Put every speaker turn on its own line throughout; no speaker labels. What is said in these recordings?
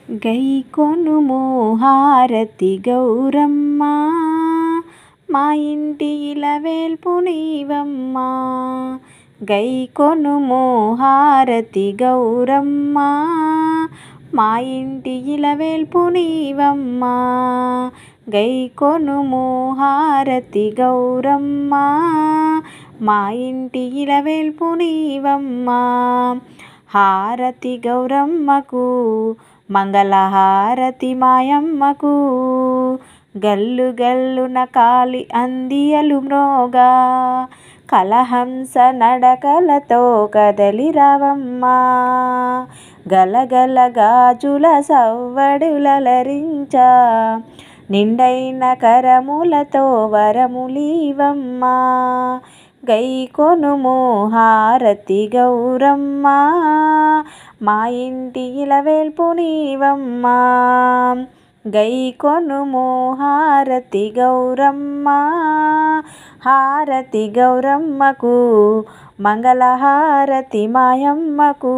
గైకొనుము హారతి గౌరమ్మ, మా ఇంటి ఇలవేల్పు నీవమ్మ. గైకొనుము హారతి గౌరమ్మ, మా ఇంటి ఇలవేల్పు నీవమ్మ. గైకొనుము హారతి గౌరమ్మ, మా ఇంటి ఇలవేల్పు నీవమ్మ. హారతి గౌరమ్మకు, మంగళహారతి మాయమ్మకు, గల్లు గల్లున కాలి అందియలు మ్రోగా, కలహంస నడకలతో కదలి రావమ్మ. గలగల గాజుల సవ్వడులరించ, నిండైన కరములతో వరములీవమ్మ. గైకొనుము హారతి గౌరమ్మ, మా ఇంటి ఇలవేల్పు నీవమ్మ. గైకొనుము హారతి గౌరమ్మ, హారతి గౌరమ్మకు, మంగళహారతి మాయమ్మకు.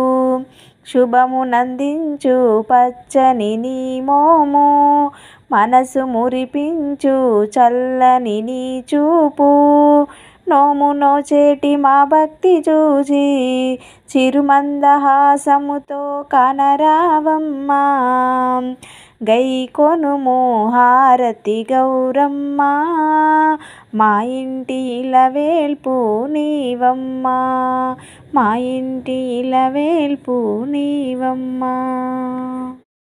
శుభమునందించు పచ్చని నీ మోము, మనసు మురిపించు చల్లని నీ చూపు. నోము నోచేటి మా భక్తి చూచి, చిరుమందహాసముతో కానరావమ్మ. గైకొనుము హారతి గౌరమ్మ, మా ఇంటి ఇలవేల్పు నీవమ్మ. మా ఇంటి ఇలవేల్పు నీవమ్మ.